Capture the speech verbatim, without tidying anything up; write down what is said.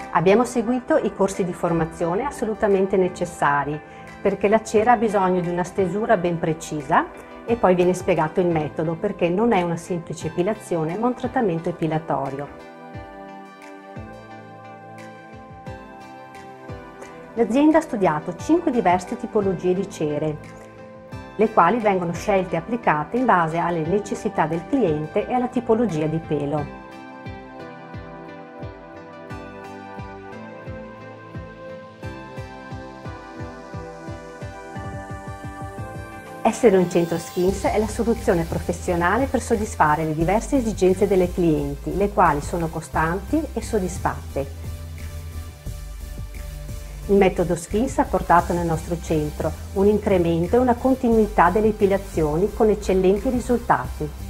Abbiamo seguito i corsi di formazione assolutamente necessari, perché la cera ha bisogno di una stesura ben precisa e poi viene spiegato il metodo, perché non è una semplice epilazione ma un trattamento epilatorio. L'azienda ha studiato cinque diverse tipologie di cere, le quali vengono scelte e applicate in base alle necessità del cliente e alla tipologia di pelo. Essere un centro Skins è la soluzione professionale per soddisfare le diverse esigenze delle clienti, le quali sono costanti e soddisfatte. Il metodo Skins ha portato nel nostro centro un incremento e una continuità delle epilazioni con eccellenti risultati.